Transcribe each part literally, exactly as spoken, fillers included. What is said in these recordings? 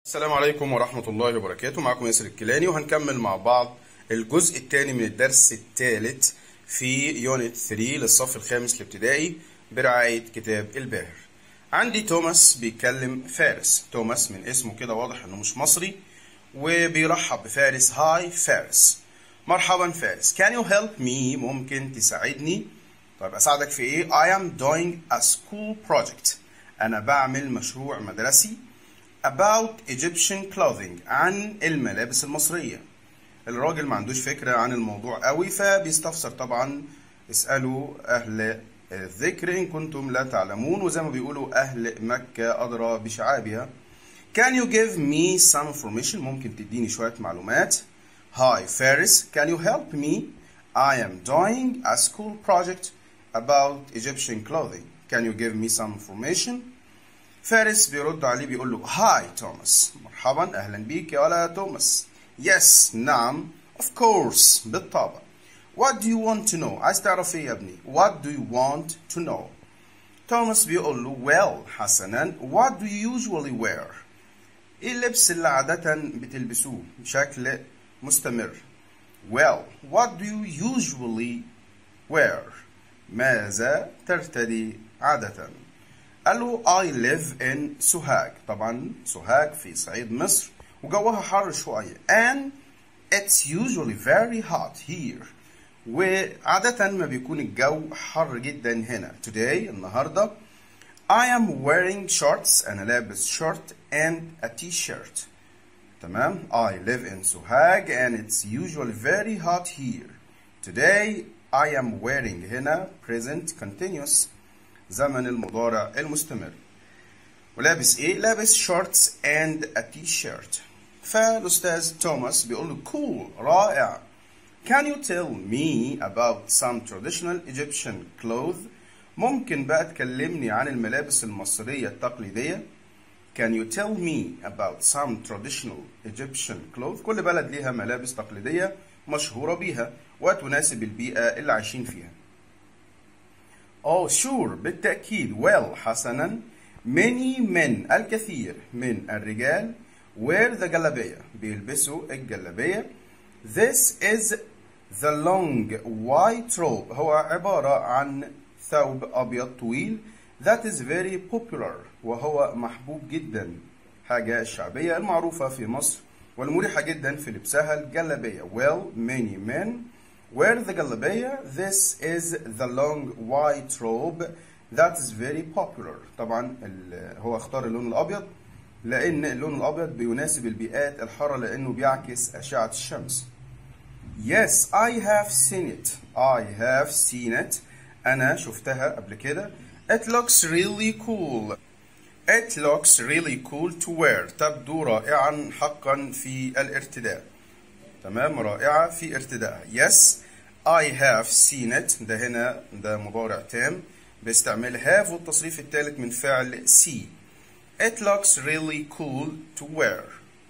السلام عليكم ورحمة الله وبركاته. معكم ياسر الكيلاني وهنكمل مع بعض الجزء الثاني من الدرس الثالث في يونت ثلاثة للصف الخامس الابتدائي برعاية كتاب الباهر. عندي توماس بيكلم فارس. توماس من اسمه كده واضح انه مش مصري وبيرحب بفارس. هاي فارس، مرحبا فارس. Can you help me؟ ممكن تساعدني؟ طيب اساعدك في ايه؟ I am doing a school project. انا بعمل مشروع مدرسي about Egyptian clothing، عن الملابس المصرية. الراجل ما عندوش فكرة عن الموضوع قوي فبيستفسر. طبعا اسألوا أهل الذكر إن كنتم لا تعلمون، وزي ما بيقولوا أهل مكة أدرى بشعابها. Can you give me some information؟ ممكن تديني شوية معلومات. Hi Faris, can you help me؟ I am doing a school project about Egyptian clothing. Can you give me some information؟ فارس بيرد عليه بيقول له هاي توماس، مرحبا أهلا بيك يا ولا توماس. Yes، نعم. Of course، بالطبع. What do you want to know؟ عايز تعرف ايه يا ابني؟ What do you want to know؟ توماس بيقول له well، حسنا. What do you usually wear؟ ايه اللبس اللي عادة بتلبسوه بشكل مستمر؟ Well، what do you usually wear؟ ماذا ترتدي عادة؟ قال له I live in سوهاج. طبعا سوهاج في صعيد مصر وجوها حر شوية. And it's usually very hot here. وعادة ما بيكون الجو حر جدا هنا. Today، النهاردة. I am wearing shorts. أنا لابس short and a t-shirt. تمام. I live in سوهاج and it's usually very hot here. Today I am wearing هنا present continuous، زمن المضارع المستمر. ولابس ايه؟ لابس شورتس and a t-shirt. فالأستاذ توماس بيقول له cool، رائع. Can you tell me about some traditional Egyptian clothes؟ ممكن بقى تكلمني عن الملابس المصرية التقليدية؟ Can you tell me about some traditional Egyptian clothes؟ كل بلد ليها ملابس تقليدية مشهورة بيها وتناسب البيئة اللي عايشين فيها. Oh sure، بالتأكيد. Well، حسنا. Many men، الكثير من الرجال wear the جلابية، بيلبسوا الجلابية. This is the long white robe، هو عبارة عن ثوب أبيض طويل. That is very popular، وهو محبوب جدا، حاجة الشعبية المعروفة في مصر والمريحة جدا في لبسها الجلابية. Well، many men wear the جلابية. This is the long white robe that is very popular. طبعا هو اختار اللون الأبيض لأن اللون الأبيض بيناسب البيئات الحارة لأنه بيعكس أشعة الشمس. Yes، I have seen it. I have seen it. أنا شفتها قبل كده. It looks really cool. It looks really cool to wear. تبدو رائعا حقا في الارتداء. تمام، رائعة في ارتدائها. Yes، I have seen it. ده هنا ده مضارع تام باستعمال have والتصريف الثالث من فعل see. It looks really cool to wear.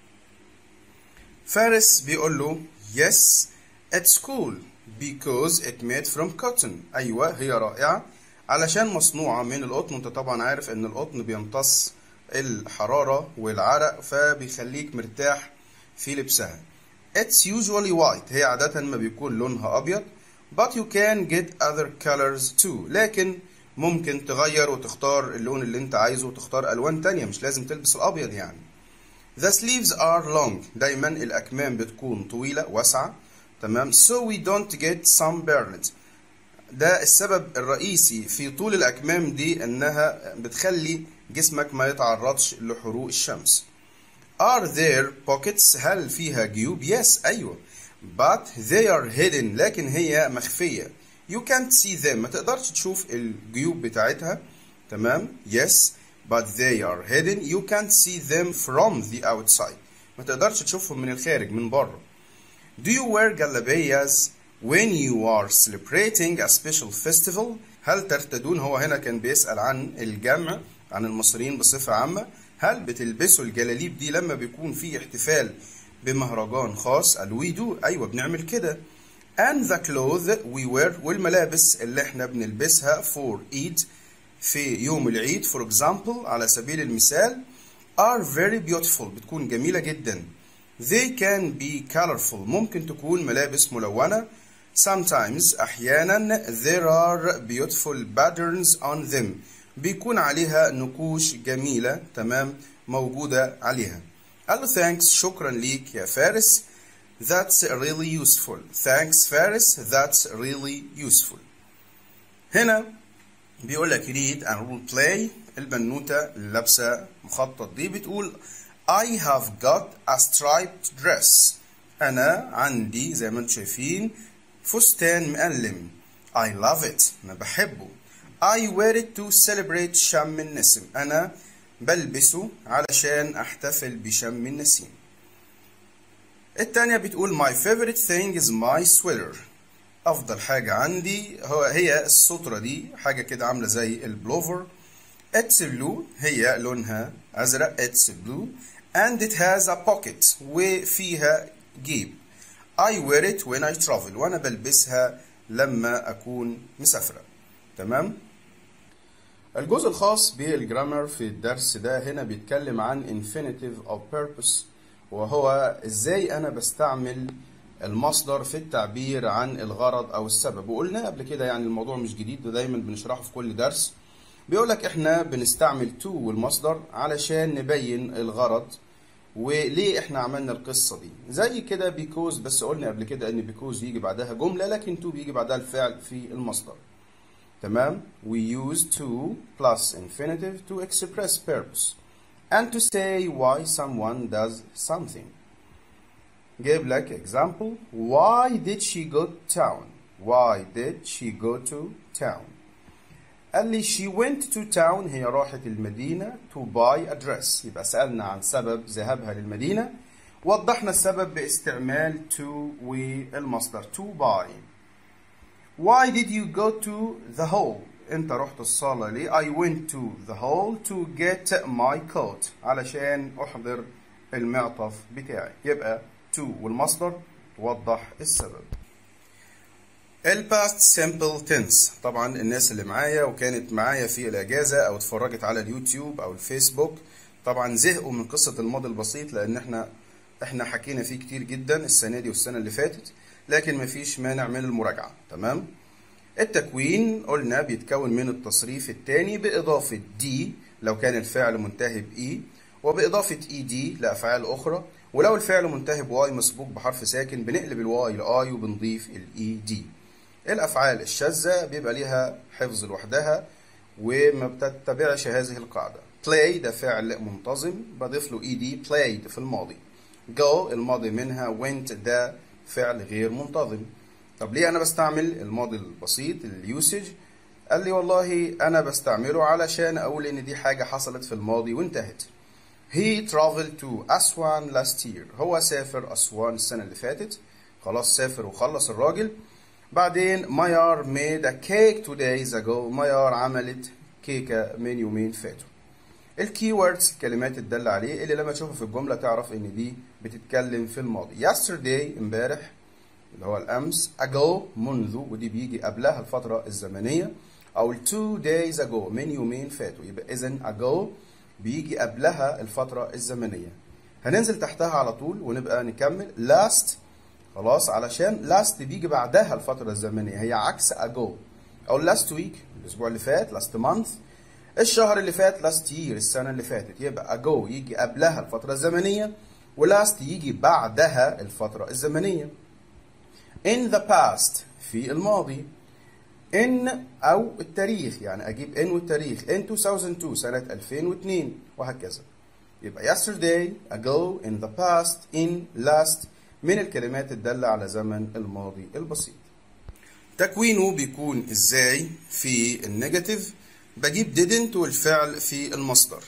فارس بيقول له yes it's cool because it made from cotton. أيوة، هي رائعة علشان مصنوعة من القطن. وانت طبعا عارف ان القطن بيمتص الحرارة والعرق فبيخليك مرتاح في لبسها. It's usually white، هي عادة ما بيكون لونها أبيض. But you can get other colors too، لكن ممكن تغير وتختار اللون اللي انت عايزه وتختار ألوان تانية، مش لازم تلبس الأبيض يعني. The sleeves are long، دايما الأكمام بتكون طويلة واسعة. تمام. So we don't get sunburned، ده السبب الرئيسي في طول الأكمام دي انها بتخلي جسمك ما يتعرضش لحروق الشمس. Are there pockets؟ هل فيها جيوب؟ Yes، أيوة. But they are hidden، لكن هي مخفية. You can't see them، ما تقدرش تشوف الجيوب بتاعتها. تمام. Yes، but they are hidden. You can't see them from the outside، ما تقدرش تشوفهم من الخارج من بره. Do you wear جلابيas when you are celebrating a special festival؟ هل ترتدون؟ هو هنا كان بيسأل عن الجمع، عن المصريين بصفة عامة. هل بتلبسوا الجلاليب دي لما بيكون في احتفال بمهرجان خاص؟ قال we do، أيوة بنعمل كده. And the clothes we wear، والملابس اللي احنا بنلبسها for Eid، في يوم العيد. For example، على سبيل المثال are very beautiful بتكون جميلة جدا. They can be colorful ممكن تكون ملابس ملونة. Sometimes أحيانا there are beautiful patterns on them بيكون عليها نقوش جميلة تمام موجودة عليها. قال له thanks شكرا ليك يا فارس. That's really useful. Thanks فارس. That's really useful. هنا بيقول لك read and role play. البنوتة اللي لابسة مخطط دي بتقول I have got a striped dress. أنا عندي زي ما انتم شايفين فستان مقلم. I love it. أنا بحبه. I wear it to celebrate شم النسيم. أنا بلبسه علشان أحتفل بشم النسيم. التانية بتقول my favorite thing is my sweater. أفضل حاجة عندي هو هي السترة دي حاجة كده عاملة زي البلوفر. It's blue هي لونها أزرق. It's blue and it has a pocket وفيها جيب. I wear it when I travel وأنا بلبسها لما أكون مسافرة. تمام؟ الجزء الخاص بالجرامر في الدرس ده هنا بيتكلم عن infinitive of purpose وهو إزاي أنا بستعمل المصدر في التعبير عن الغرض أو السبب. وقلنا قبل كده يعني الموضوع مش جديد ده دايما بنشرحه في كل درس. بيقولك إحنا بنستعمل to والمصدر علشان نبين الغرض وليه إحنا عملنا القصة دي. زي كده because بس قلنا قبل كده إن because يجي بعدها جملة لكن to بيجي بعدها الفعل في المصدر. تمام؟ We use to plus infinitive to express purpose and to say why someone does something. جايب لك example. Why did she go to town? Why did she go to town? قال لي she went to town هي راحت المدينة to buy a dress. يبقى سألنا عن سبب ذهابها للمدينة. وضحنا السبب باستعمال to والمصدر to buy. Why did you go to the hall? انت رحت الصالة ليه؟ I went to the hall to get my coat. علشان احضر المعطف بتاعي. يبقى to والمصدر توضح السبب. ال past simple tense طبعا الناس اللي معايا وكانت معايا في الاجازة او اتفرجت على اليوتيوب او الفيسبوك طبعا زهقوا من قصة الماضي البسيط لان احنا احنا حكينا فيه كتير جدا السنة دي والسنة اللي فاتت لكن مفيش مانع من المراجعة. تمام؟ التكوين قلنا بيتكون من التصريف الثاني بإضافة دي لو كان الفعل منتهي بإي وبإضافة إي دي لأفعال أخرى ولو الفعل منتهي بواي مسبوق بحرف ساكن بنقلب الواي لآي وبنضيف الإي دي. الأفعال الشاذة بيبقى ليها حفظ لوحدها وما بتتبعش هذه القاعدة. play ده فعل منتظم بضيف له إي دي played في الماضي. go الماضي منها went ده فعل غير منتظم. طب ليه أنا بستعمل الماضي البسيط اليوسج؟ قال لي والله أنا بستعمله علشان أقول إن دي حاجة حصلت في الماضي وانتهت. He traveled to أسوان last year. هو سافر أسوان السنة اللي فاتت. خلاص سافر وخلص الراجل. بعدين ميار made a cake two days ago. ميار عملت كيكة من يومين فاتوا. الكي ووردز الكلمات الدالة عليه اللي لما تشوفها في الجملة تعرف إن دي بتتكلم في الماضي. yesterday امبارح اللي هو الأمس. ago منذ ودي بيجي قبلها الفترة الزمنية أو two days ago من يومين فاتوا. يبقى إذن ago بيجي قبلها الفترة الزمنية. هننزل تحتها على طول ونبقى نكمل. last خلاص علشان last بيجي بعدها الفترة الزمنية هي عكس ago. أو last week الأسبوع اللي فات last month. الشهر اللي فات last year السنة اللي فاتت. يبقى ago يجي قبلها الفترة الزمنية ولast يجي بعدها الفترة الزمنية. in the past في الماضي. in أو التاريخ يعني أجيب in والتاريخ in two thousand two سنة ألفين واثنين وهكذا. يبقى yesterday ago in the past in last من الكلمات الدالة على زمن الماضي البسيط. تكوينه بيكون إزاي في النيجاتيف؟ بجيب didn't والفعل في المصدر.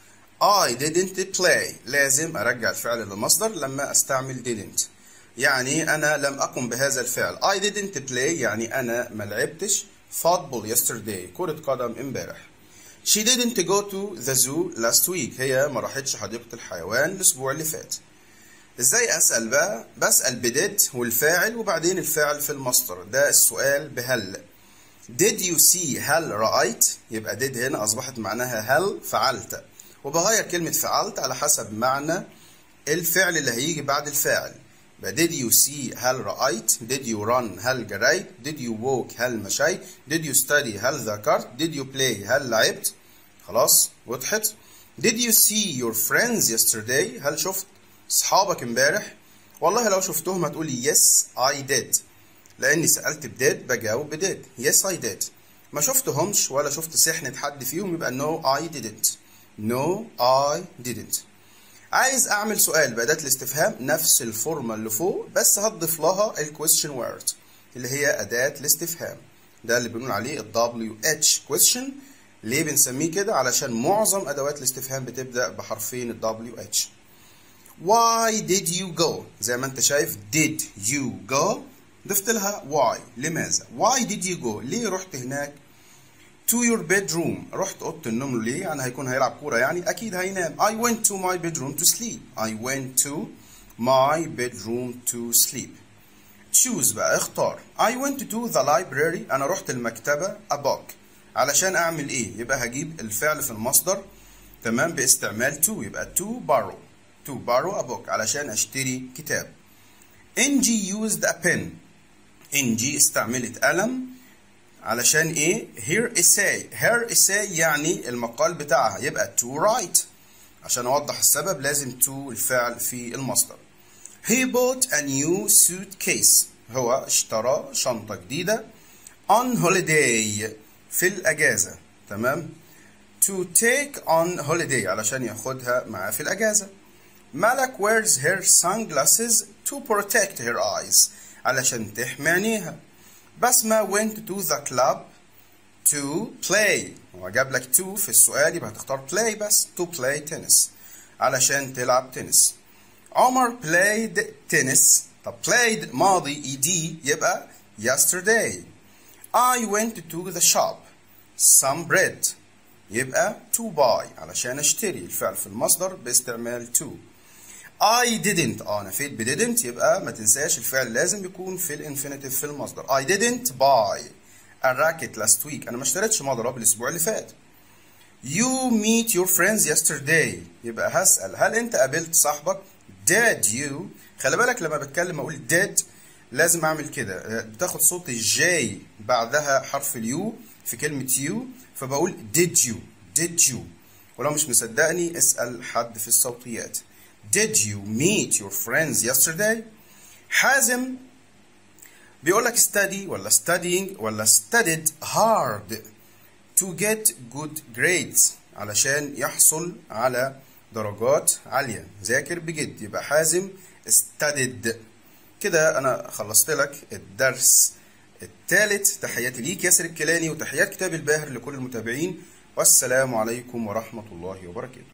I didn't play لازم أرجع الفعل للمصدر لما أستعمل didn't يعني أنا لم أقم بهذا الفعل. I didn't play يعني أنا ما لعبتش football yesterday كرة قدم امبارح. She didn't go to the zoo last week هي ما راحتش حديقة الحيوان الأسبوع اللي فات. إزاي أسأل بقى؟ بسأل بديد والفاعل وبعدين الفاعل في المصدر. ده السؤال بهل. Did you see هل رأيت؟ يبقى did هنا أصبحت معناها هل فعلت وبغير كلمة فعلت على حسب معنى الفعل اللي هيجي بعد الفاعل. did you see هل رأيت؟ did you run هل جريت؟ did you walk هل مشيت؟ did you study هل ذاكرت؟ did you play هل لعبت؟ خلاص وضحت؟ did you see your friends yesterday هل شفت أصحابك امبارح؟ والله لو شفتهم هتقولي yes I did، لأني سألت ب did بجاوب ب did. yes I did. ما شفتهمش ولا شفت سحنة حد فيهم يبقى no I didn't. no I didn't. عايز اعمل سؤال بأداة الاستفهام نفس الفورمة اللي فوق، بس هضيف لها ال question word اللي هي أداة الاستفهام. ده اللي بنقول عليه ال دبليو اتش question. ليه بنسميه كده؟ علشان معظم أدوات الاستفهام بتبدأ بحرفين ال دبليو اتش. why did you go؟ زي ما انت شايف did you go ضفت لها why. لماذا؟ why did you go؟ ليه رحت هناك؟ to your bedroom رحت اوضه النوم ليه؟ يعني هيكون هيلعب كوره، يعني اكيد هينام. I went to my bedroom to sleep. I went to my bedroom to sleep. choose بقى اختار. I went to the library انا رحت المكتبه a book. علشان اعمل ايه؟ يبقى هجيب الفعل في المصدر تمام باستعمال to، يبقى to borrow. to borrow a book علشان اشتري كتاب. Angie used a pen. Angie استعملت قلم علشان ايه؟ her essay. her essay يعني المقال بتاعها، يبقى to write. عشان اوضح السبب لازم to الفعل في المصدر. he bought a new suitcase. هو اشترى شنطة جديدة on holiday في الأجازة. تمام؟ to take on holiday علشان ياخدها معاه في الأجازة. ملك wears her sunglasses to protect her eyes علشان تحمي عينيها. بسمة went to the club to play. هو جاب لك to في السؤال يبقى هتختار play بس. to play tennis علشان تلعب تنس. عمر played tennis. طب played ماضي ed يبقى yesterday. I went to the shop some bread يبقى to buy علشان اشتري الفعل في المصدر باستعمال to. I didn't اه انا فيت ب didn't يبقى ما تنساش الفعل لازم يكون في الانفينيتيف في المصدر. I didn't buy a racket last week انا ما اشتريتش مضرب الاسبوع اللي فات. You meet your friends yesterday يبقى هسأل هل انت قابلت صاحبك؟ Did you؟ خلي بالك لما بتكلم اقول did لازم اعمل كده، بتاخد صوت الجي بعدها حرف اليو في كلمة يو، فبقول did you did you. ولو مش مصدقني اسأل حد في الصوتيات. Did you meet your friends yesterday؟ حازم بيقول لك study ولا studying ولا studied hard to get good grades علشان يحصل على درجات عالية. ذاكر بجد. يبقى حازم studied. كده أنا خلصت لك الدرس الثالث. تحياتي ليك ياسر الكيلاني وتحيات كتاب الباهر لكل المتابعين، والسلام عليكم ورحمة الله وبركاته.